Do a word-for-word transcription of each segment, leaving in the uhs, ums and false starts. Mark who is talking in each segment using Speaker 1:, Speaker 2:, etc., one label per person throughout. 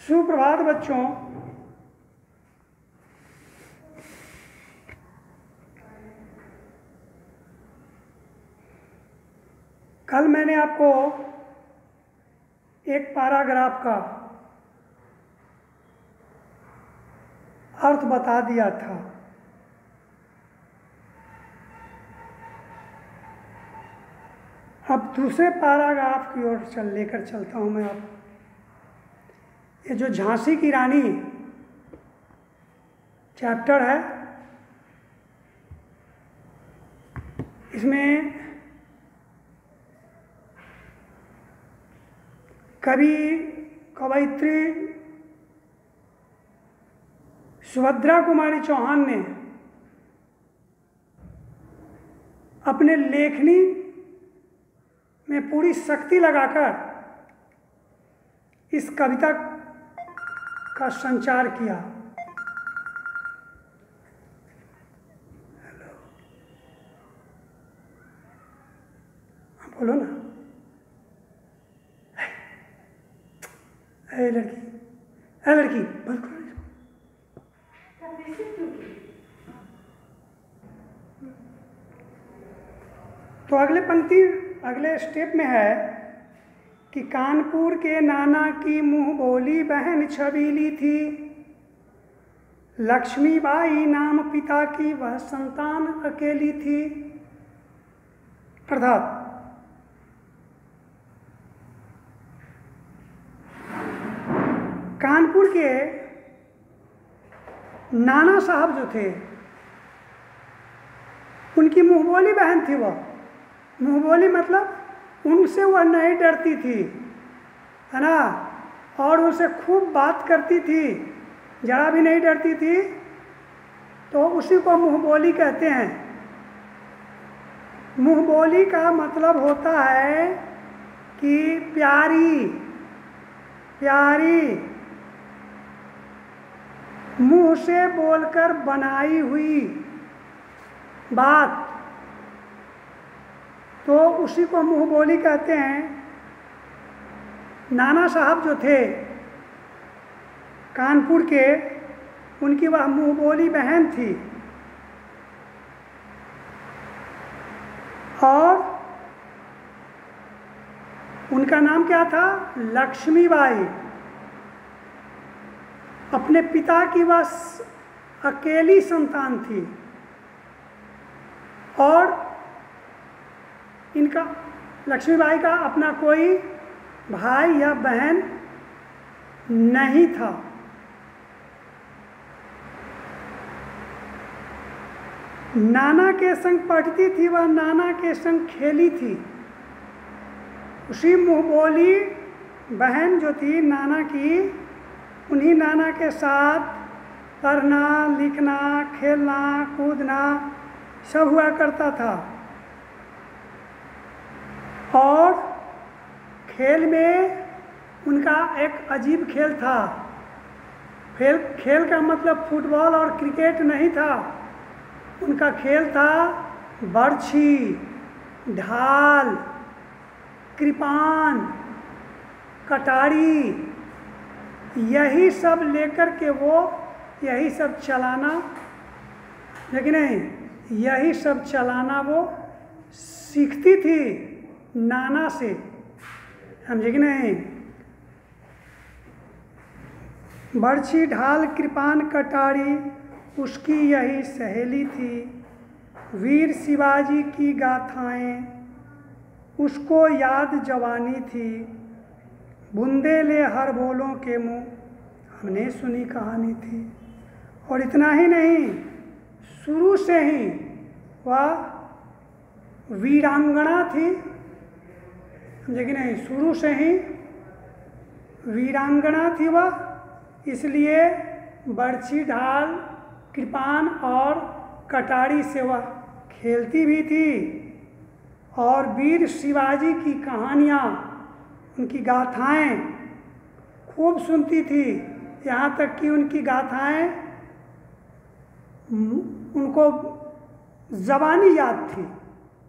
Speaker 1: सुप्रभात बच्चों। कल मैंने आपको एक पैराग्राफ का अर्थ बता दिया था। अब दूसरे पैराग्राफ की ओर चल लेकर चलता हूँ मैं आपको। ये जो झांसी की रानी चैप्टर है, इसमें कवि कवयित्री सुभद्रा कुमारी चौहान ने अपने लेखनी में पूरी शक्ति लगाकर इस कविता का संचार किया। हेलो, हाँ बोलो ना। ए लड़की, ए लड़की, बंद करो इसको। तो अगले पंक्ति अगले स्टेप में है कि कानपुर के नाना की मुँह बोली बहन छबीली थी, लक्ष्मीबाई नाम पिता की वह संतान अकेली थी। अर्थात कानपुर के नाना साहब जो थे, उनकी मुँहबोली बहन थी। वह मुँहबोली मतलब उनसे वह नहीं डरती थी, है ना, और उनसे खूब बात करती थी, जरा भी नहीं डरती थी। तो उसी को मुँहबोली कहते हैं। मुँहबोली का मतलब होता है कि प्यारी प्यारी मुंह से बोलकर बनाई हुई बात, तो उसी को मुँह बोली कहते हैं। नाना साहब जो थे कानपुर के, उनकी वह मुँह बोली बहन थी और उनका नाम क्या था? लक्ष्मीबाई। अपने पिता की वह अकेली संतान थी और इनका लक्ष्मीबाई का अपना कोई भाई या बहन नहीं था। नाना के संग पढ़ती थी, वह नाना के संग खेली थी। उसी मुँहबोली बहन जो थी नाना की, उन्हीं नाना के साथ पढ़ना लिखना खेलना कूदना सब हुआ करता था। और खेल में उनका एक अजीब खेल था। खेल खेल का मतलब फुटबॉल और क्रिकेट नहीं था। उनका खेल था बर्छी, ढाल, कृपान, कटारी, यही सब लेकर के वो यही सब चलाना, लेकिन नहीं, यही सब चलाना वो सीखती थी नाना से, समझे कि नहीं। बर्छी, ढाल, कृपान, कटारी उसकी यही सहेली थी। वीर शिवाजी की गाथाएं उसको याद जवानी थी। बुंदेले हर बोलों के मुँह हमने सुनी कहानी थी। और इतना ही नहीं, शुरू से ही वह वीरांगना थी, समझे कि नहीं। शुरू से ही वीरांगना थी वह, इसलिए बर्छी, ढाल, कृपान और कटारी से वह खेलती भी थी और वीर शिवाजी की कहानियाँ, उनकी गाथाएं खूब सुनती थी। यहाँ तक कि उनकी गाथाएं उनको ज़बानी याद थी।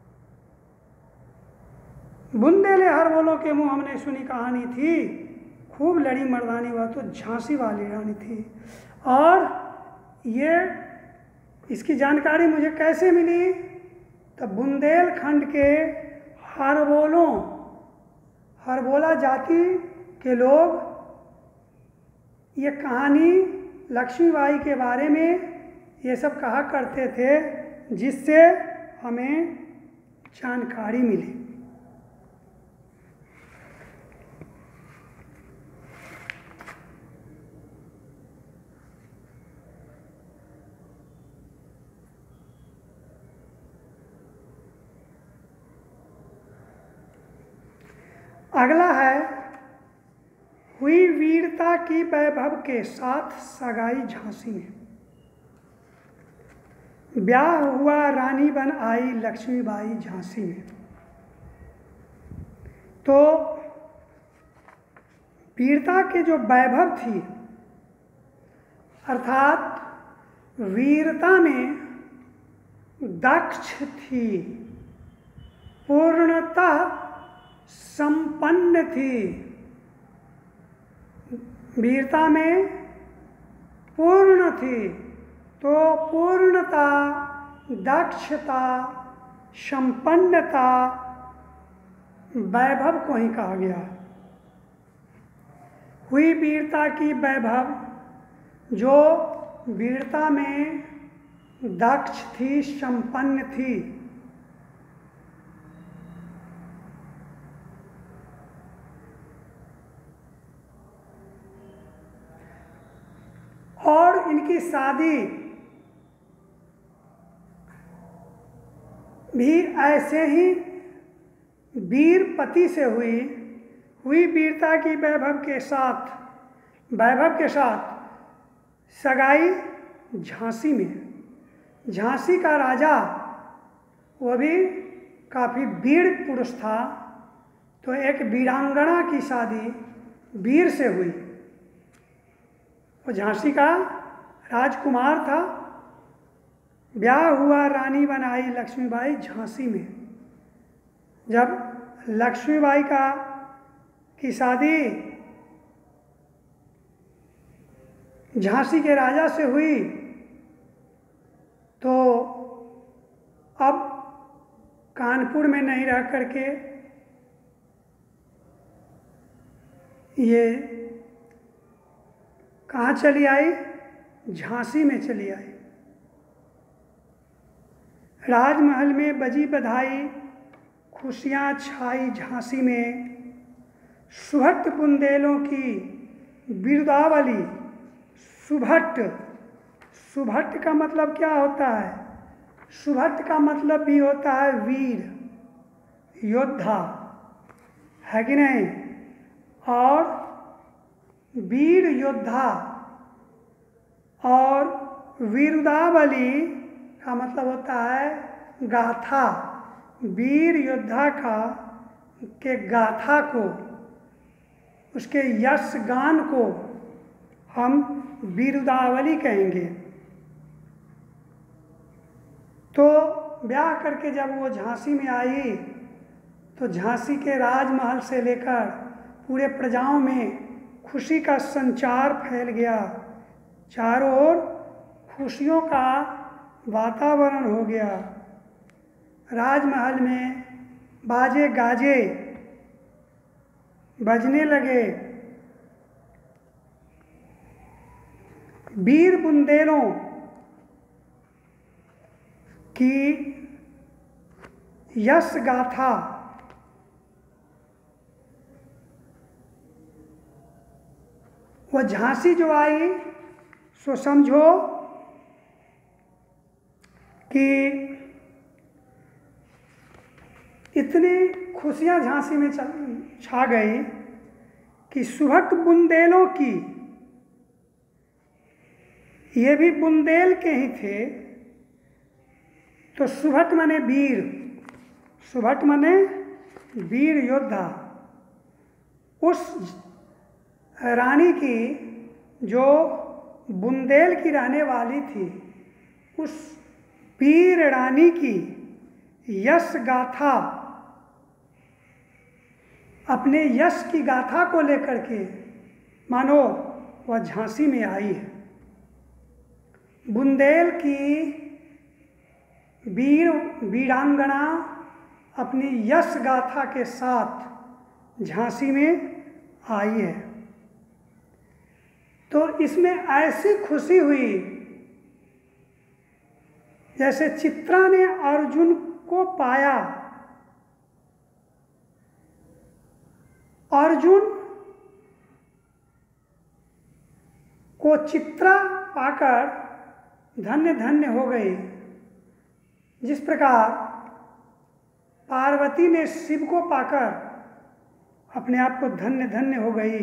Speaker 1: बुंदेले हर बोलों के मुँह हमने सुनी कहानी थी, खूब लड़ी मर्दानी हुआ तो झांसी वाली रानी थी। और ये इसकी जानकारी मुझे कैसे मिली? तो बुंदेलखंड के हरबोलों हरबोला जाति के लोग ये कहानी लक्ष्मीबाई के बारे में ये सब कहा करते थे, जिससे हमें जानकारी मिली। अगला है, हुई वीरता की वैभव के साथ सगाई झांसी में, ब्याह हुआ रानी बन आई लक्ष्मीबाई झांसी में। तो वीरता के जो वैभव थी, अर्थात वीरता में दक्ष थी, पूर्णतः संपन्न थी, वीरता में पूर्ण थी। तो पूर्णता, दक्षता, संपन्नता, वैभव को ही कहा गया। हुई वीरता की वैभव, जो वीरता में दक्ष थी, संपन्न थी। और इनकी शादी भी ऐसे ही वीर पति से हुई हुई वीरता की वैभव के साथ वैभव के साथ सगाई झांसी में। झांसी का राजा वो भी काफ़ी वीर पुरुष था, तो एक वीरांगना की शादी वीर से हुई। वो झांसी का राजकुमार था। ब्याह हुआ रानी बन आई लक्ष्मीबाई झांसी में। जब लक्ष्मीबाई का की शादी झांसी के राजा से हुई, तो अब कानपुर में नहीं रह करके ये कहाँ चली आई? झांसी में चली आई। राजमहल में बजी बधाई, खुशियाँ छाई झांसी में। सुभट बुंदेलों की बिरदावली। सुभट, सुभट का मतलब क्या होता है? सुभट का मतलब भी होता है वीर, योद्धा, है कि नहीं? और वीर योद्धा और वीरदावली का मतलब होता है गाथा। वीर योद्धा का के गाथा को, उसके यश गान को हम वीरदावली कहेंगे। तो ब्याह करके जब वो झांसी में आई, तो झांसी के राजमहल से लेकर पूरे प्रजाओं में खुशी का संचार फैल गया। चारों ओर खुशियों का वातावरण हो गया। राजमहल में बाजे गाजे बजने लगे। वीर बुंदेलों की यश गाथा वो झांसी जो आई, सो समझो कि इतनी खुशियां झांसी में छा गई कि सुभट बुंदेलों की, ये भी बुंदेल के ही थे। तो सुभट माने वीर, सुभट माने वीर योद्धा। उस रानी की जो बुंदेल की रहने वाली थी, उस वीर रानी की यश गाथा, अपने यश की गाथा को लेकर के मानो वह झांसी में आई है। बुंदेल की वीर वीरांगना अपनी यश गाथा के साथ झांसी में आई है। तो इसमें ऐसी खुशी हुई जैसे चित्रा ने अर्जुन को पाया। अर्जुन को चित्रा पाकर धन्य धन्य हो गई। जिस प्रकार पार्वती ने शिव को पाकर अपने आप को धन्य धन्य हो गई,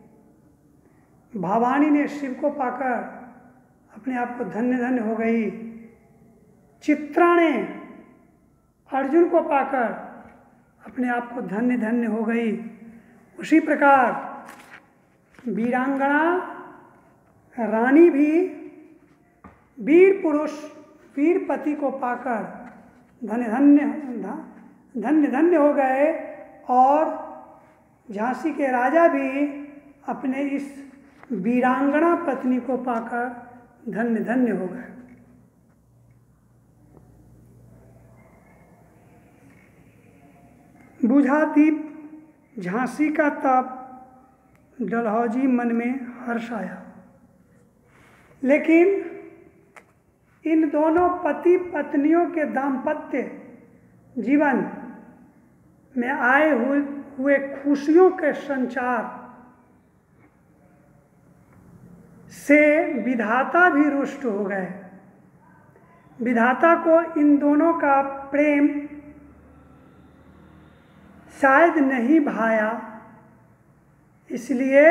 Speaker 1: भवानी ने शिव को पाकर अपने आप को धन्य धन्य हो गई, चित्रा ने अर्जुन को पाकर अपने आप को धन्य धन्य हो गई। उसी प्रकार वीरांगना रानी भी वीर पुरुष वीर पति को पाकर धन्य धन्य धन्य धन्य हो गए और झांसी के राजा भी अपने इस वीरांगना पत्नी को पाकर धन्य धन्य हो गए। बुझा दीप झांसी का तप, डलहौजी मन में हर्ष आया। लेकिन इन दोनों पति पत्नियों के दाम्पत्य जीवन में आए हुए हुए खुशियों के संचार से विधाता भी रुष्ट हो गए। विधाता को इन दोनों का प्रेम शायद नहीं भाया, इसलिए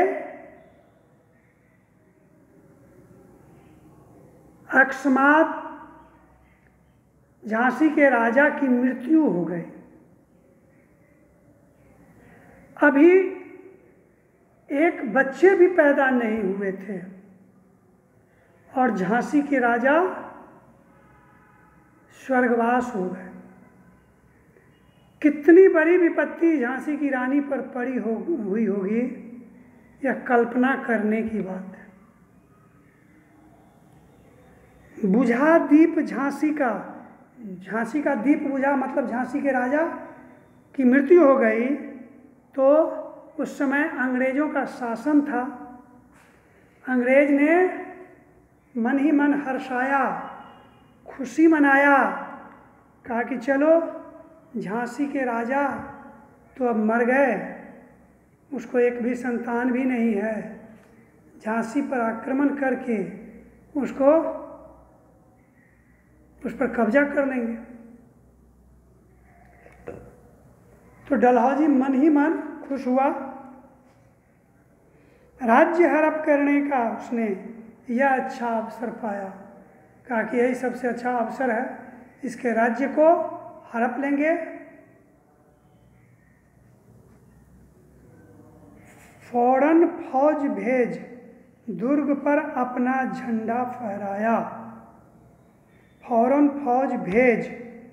Speaker 1: अकस्मात झांसी के राजा की मृत्यु हो गई। अभी एक बच्चे भी पैदा नहीं हुए थे और झांसी के राजा स्वर्गवास हो गए। कितनी बड़ी विपत्ति झांसी की रानी पर पड़ी हो हुई होगी, यह कल्पना करने की बात है। बुझा दीप झांसी का, झांसी का दीप बुझा मतलब झांसी के राजा की मृत्यु हो गई। तो उस समय अंग्रेज़ों का शासन था। अंग्रेज ने मन ही मन हर्षाया, खुशी मनाया, कहा कि चलो झांसी के राजा तो अब मर गए, उसको एक भी संतान भी नहीं है, झांसी पर आक्रमण करके उसको उस पर कब्जा कर लेंगे। तो डलहौजी मन ही मन खुश हुआ। राज्य हड़प करने का उसने यह अच्छा अवसर पाया, कहा कि यही सबसे अच्छा अवसर है, इसके राज्य को हड़प लेंगे। फौरन फौज भेज दुर्ग पर अपना झंडा फहराया। फौरन फौज भेज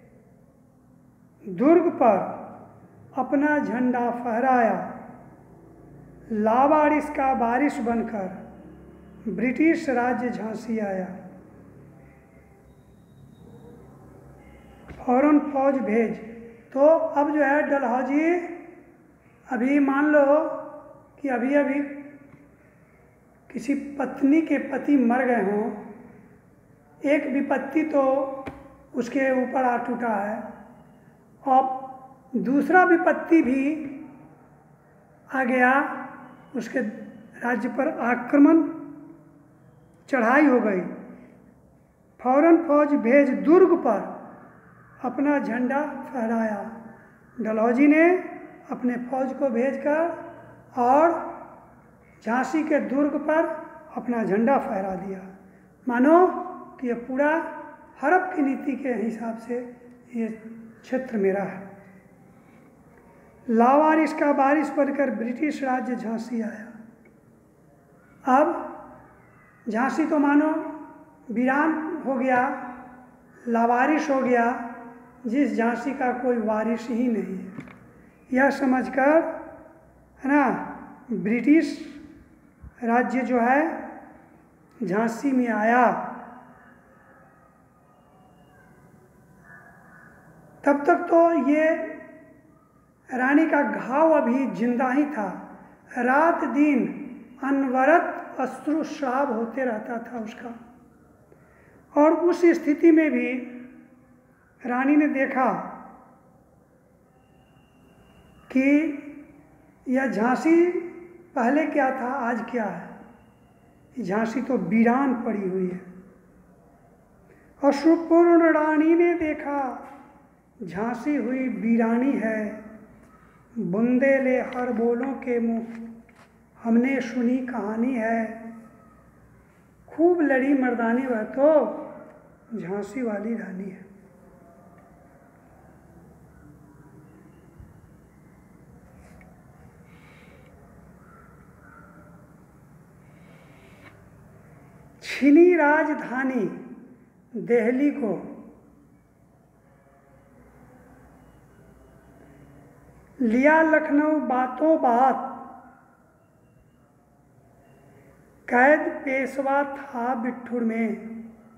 Speaker 1: दुर्ग पर अपना झंडा फहराया। लावारिस का बारिश बनकर ब्रिटिश राज्य झांसी आया। फौरन फौज भेज। तो अब जो है डलहौजी, अभी मान लो कि अभी अभी किसी पत्नी के पति मर गए हों, एक विपत्ति तो उसके ऊपर आ टूटा है, अब दूसरा विपत्ति भी आ गया, उसके राज्य पर आक्रमण, चढ़ाई हो गई। फौरन फौज भेज दुर्ग पर अपना झंडा फहराया। डलहौजी ने अपने फौज को भेजकर और झांसी के दुर्ग पर अपना झंडा फहरा दिया। मानो कि यह पूरा हड़प की नीति के हिसाब से ये क्षेत्र मेरा है। लावारिस का बारिश बनकर ब्रिटिश राज्य झांसी आया। अब झांसी तो मानो वीरान हो गया, लावारिस हो गया, जिस झांसी का कोई वारिस ही नहीं है। यह समझकर है ना, ब्रिटिश राज्य जो है झांसी में आया। तब तक तो ये रानी का घाव अभी जिंदा ही था। रात दिन अनवरत अश्रुस्राव होते रहता था उसका। और उस स्थिति में भी रानी ने देखा कि यह झांसी पहले क्या था, आज क्या है। झांसी तो वीरान पड़ी हुई है। अश्रुपूर्ण रानी ने देखा झांसी हुई वीरानी है। बुंदेले हर बोलों के मुँह हमने सुनी कहानी है। खूब लड़ी मर्दानी वह तो झांसी वाली रानी है। छीनी राजधानी दिल्ली को, लिया लखनऊ बातों बात। कैद पेशवा था बिट्ठूर में,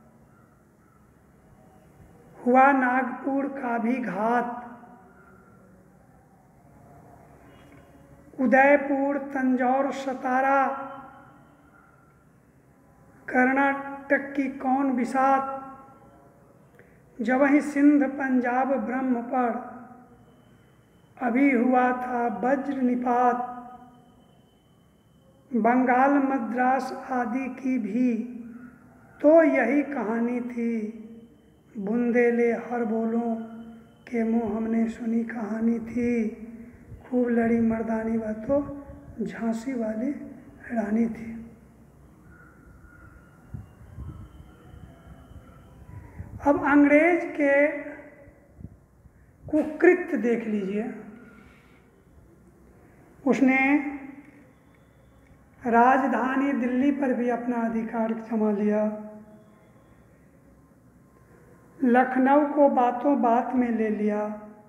Speaker 1: हुआ नागपुर का भी घात। उदयपुर तंजौर सतारा कर्नाटक की कौन बिसात। जब वहीं सिंध पंजाब ब्रह्म पर अभी हुआ था वज्र निपात। बंगाल मद्रास आदि की भी तो यही कहानी थी। बुंदेले हर बोलों के मुँह हमने सुनी कहानी थी। खूब लड़ी मर्दानी वह तो झांसी वाली रानी थी। अब अंग्रेज के कुकृत्य देख लीजिए। उसने राजधानी दिल्ली पर भी अपना अधिकार जमा लिया। लखनऊ को बातों बात में ले लिया।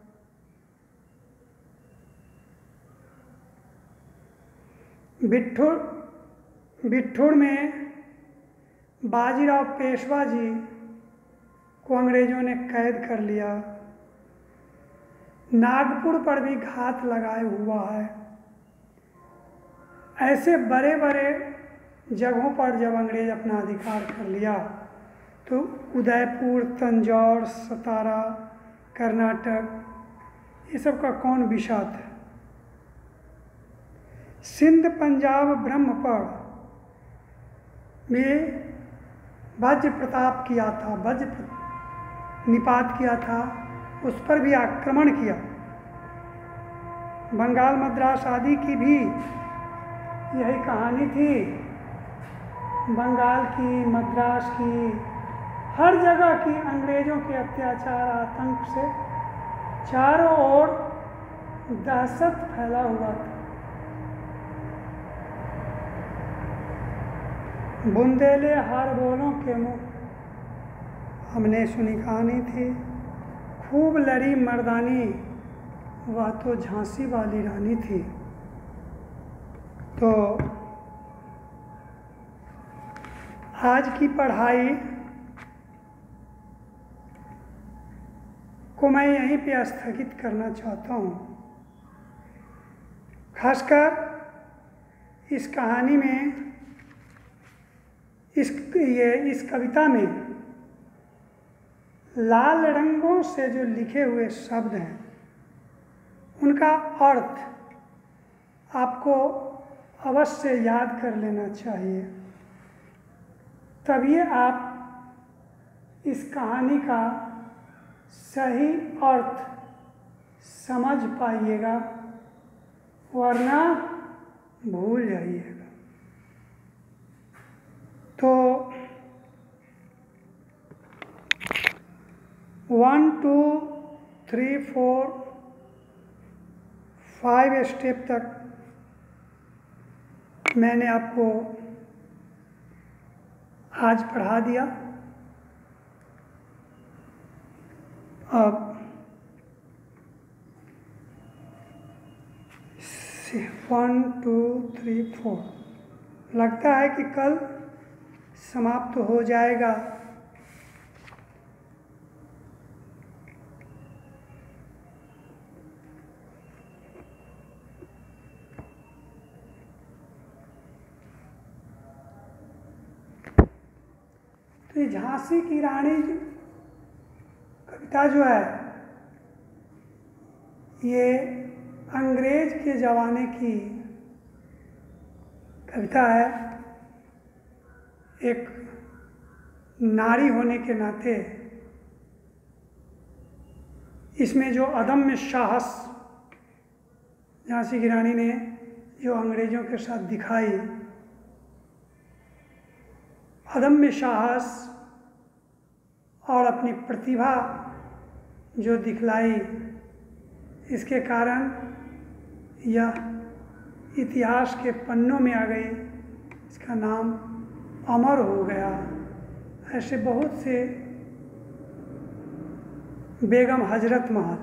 Speaker 1: बिट्ठूर बिट्ठूर में बाजीराव पेशवा जी को अंग्रेजों ने कैद कर लिया। नागपुर पर भी घात लगाए हुआ है। ऐसे बड़े बड़े जगहों पर जब अंग्रेज अपना अधिकार कर लिया तो उदयपुर तंजौर सतारा कर्नाटक ये सब का कौन बिसात है। सिंध पंजाब ब्रह्मपड़ में वज्र प्रताप किया था, वज्र निपात किया था, उस पर भी आक्रमण किया। बंगाल मद्रास आदि की भी यही कहानी थी। बंगाल की, मद्रास की, हर जगह की अंग्रेजों के अत्याचार आतंक से चारों ओर दहशत फैला हुआ था। बुंदेले हर बोलों के मुँह हमने सुनी कहानी थी। खूब लड़ी मर्दानी वह तो झांसी वाली रानी थी। तो आज की पढ़ाई को मैं यहीं पे स्थगित करना चाहता हूँ। खासकर इस कहानी में, इस ये इस कविता में लाल रंगों से जो लिखे हुए शब्द हैं उनका अर्थ आपको अवश्य याद कर लेना चाहिए। तभी आप इस कहानी का सही अर्थ समझ पाइएगा, वरना भूल जाइएगा। तो one two three four five step तक मैंने आपको आज पढ़ा दिया। अब वन टू थ्री फोर लगता है कि कल समाप्त हो जाएगा। तो ये झांसी की रानी कविता जो है ये अंग्रेज के ज़माने की कविता है। एक नारी होने के नाते इसमें जो अदम्य साहस झांसी की रानी ने जो अंग्रेज़ों के साथ दिखाई, अदम्य साहस और अपनी प्रतिभा जो दिखलाई, इसके कारण यह इतिहास के पन्नों में आ गई, इसका नाम अमर हो गया। ऐसे बहुत से बेगम हजरत महल,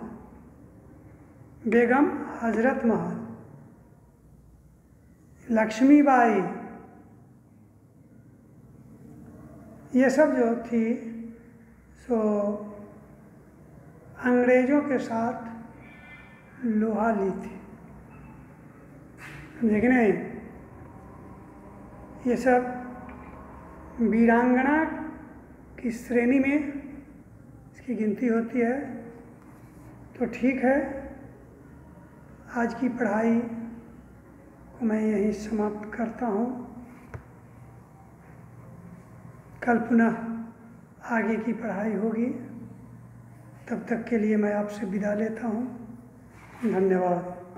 Speaker 1: बेगम हजरत महल, लक्ष्मीबाई, ये सब जो थी सो अंग्रेज़ों के साथ लोहा ली थी। लेकिन ये सब वीरांगना की श्रेणी में इसकी गिनती होती है। तो ठीक है, आज की पढ़ाई को मैं यहीं समाप्त करता हूँ। कल पुनः आगे की पढ़ाई होगी। तब तक के लिए मैं आपसे विदा लेता हूँ। धन्यवाद।